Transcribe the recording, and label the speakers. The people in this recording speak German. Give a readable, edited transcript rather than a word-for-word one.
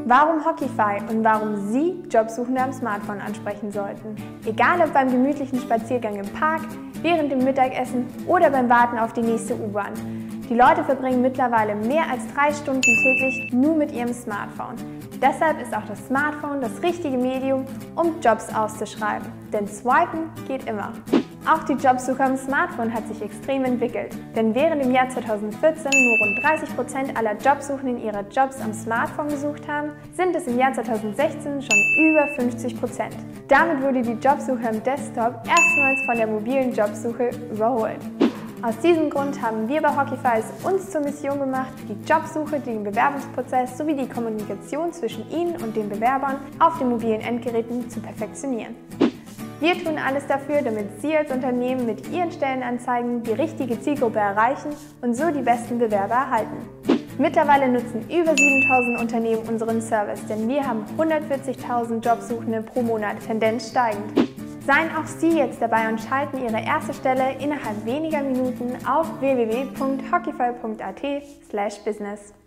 Speaker 1: Warum Hockeyfy und warum Sie Jobsuchende am Smartphone ansprechen sollten. Egal ob beim gemütlichen Spaziergang im Park, während dem Mittagessen oder beim Warten auf die nächste U-Bahn. Die Leute verbringen mittlerweile mehr als 3 Stunden täglich nur mit ihrem Smartphone. Deshalb ist auch das Smartphone das richtige Medium, um Jobs auszuschreiben. Denn Swipen geht immer. Auch die Jobsuche am Smartphone hat sich extrem entwickelt. Denn während im Jahr 2014 nur rund 30% aller Jobsuchenden ihre Jobs am Smartphone gesucht haben, sind es im Jahr 2016 schon über 50%. Damit wurde die Jobsuche am Desktop erstmals von der mobilen Jobsuche überholt. Aus diesem Grund haben wir bei Hockeyfy es uns zur Mission gemacht, die Jobsuche, den Bewerbungsprozess sowie die Kommunikation zwischen Ihnen und den Bewerbern auf den mobilen Endgeräten zu perfektionieren. Wir tun alles dafür, damit Sie als Unternehmen mit Ihren Stellenanzeigen die richtige Zielgruppe erreichen und so die besten Bewerber erhalten. Mittlerweile nutzen über 7.000 Unternehmen unseren Service, denn wir haben 140.000 Jobsuchende pro Monat, Tendenz steigend. Seien auch Sie jetzt dabei und schalten Ihre erste Stelle innerhalb weniger Minuten auf www.hockeyfy.at/business.